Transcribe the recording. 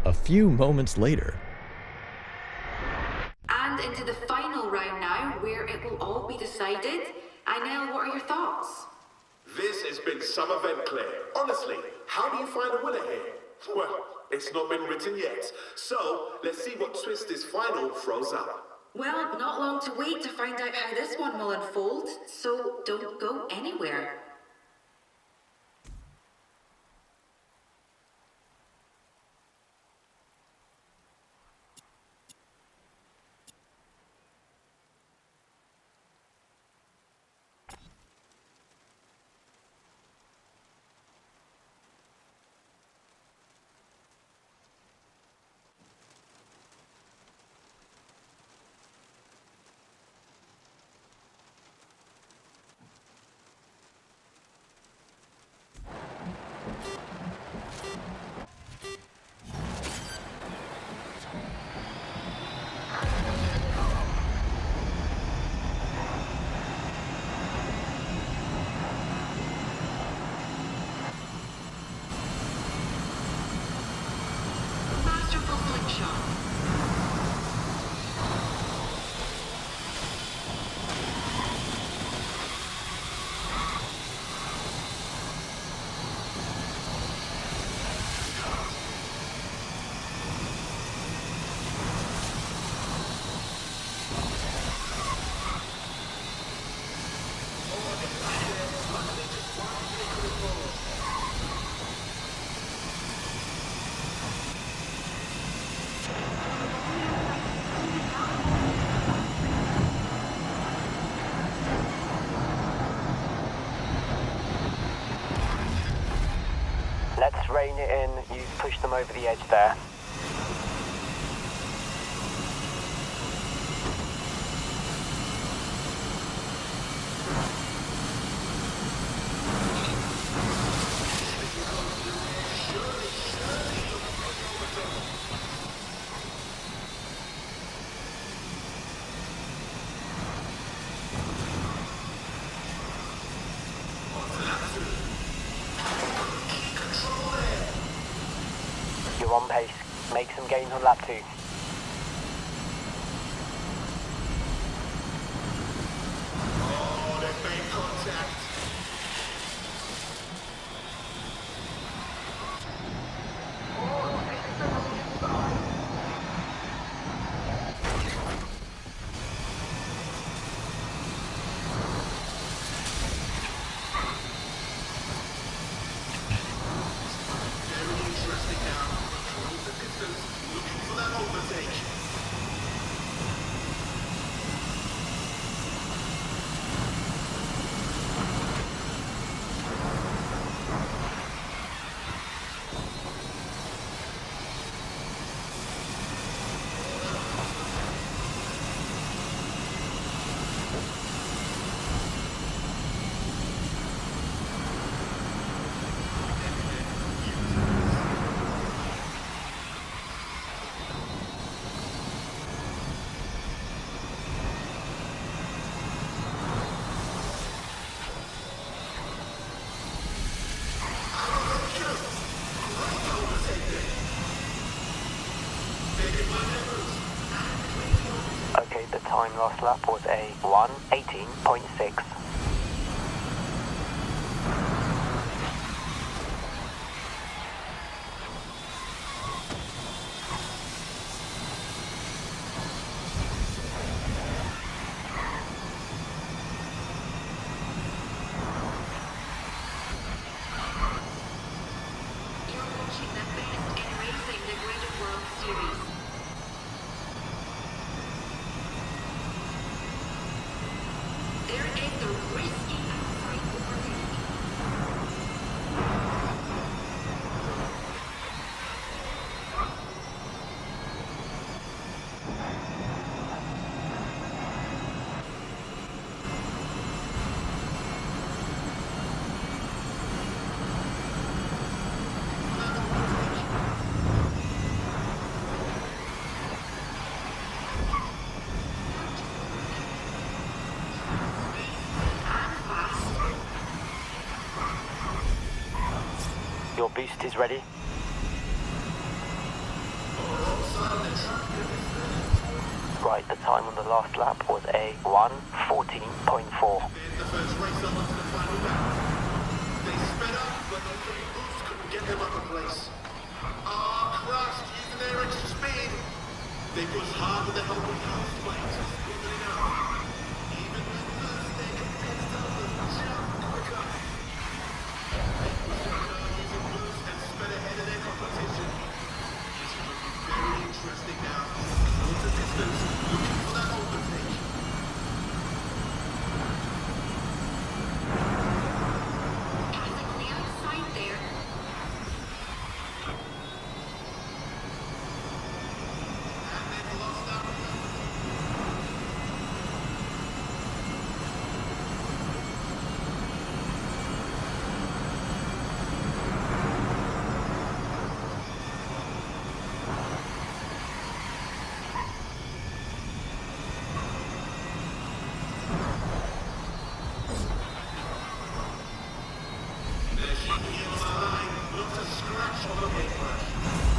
A few moments later. And into the final round now, where it will all be decided. Inel, what are your thoughts? This has been some event, Claire. Honestly, how do you find a winner here? Well, it's not been written yet. So, let's see what twist this final throws up. Well, not long to wait to find out how this one will unfold, so don't go anywhere. Masterful slingshot. Let's rein it in. You've pushed them over the edge there. You're on pace. Make some gains on lap 2. Oh, they've made contact. Very interesting now. Close the distance, looking for that overtake. Okay, the time last lap was a 1:18.6. You're watching the best in racing, the Grid World Series. There is the risky outside overtake. Your boost is ready. Right, the time on the last lap was a 1:14.4. The first race up onto the final lap. They sped up, but the free boost couldn't get them up in place. Crashed using their extra speed. They pushed hard with the help of house plates. Wasn't enough. Even with those, they convinced others just quicker. They pushed their car using boost and sped ahead of their competition. This is looking very interesting now. Towards the distance, looking for that overtake. Anything on the outside there? And they've lost that. They're shaking him on the line, not a scratch on the paintbrush.